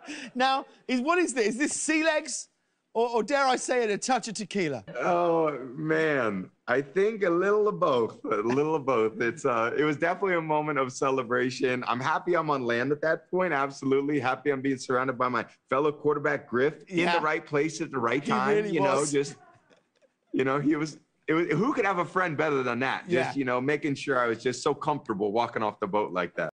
Now, what is this? Is this sea legs? Or dare I say it, a touch of tequila? Oh, man. I think a little of both. A little of both. It was definitely a moment of celebration. I'm happy I'm on land at that point. Absolutely. Happy I'm being surrounded by my fellow quarterback, Griff, in the right place at the right time. He really was. He was. Who could have a friend better than that? Yeah. Just, making sure I was just so comfortable walking off the boat like that.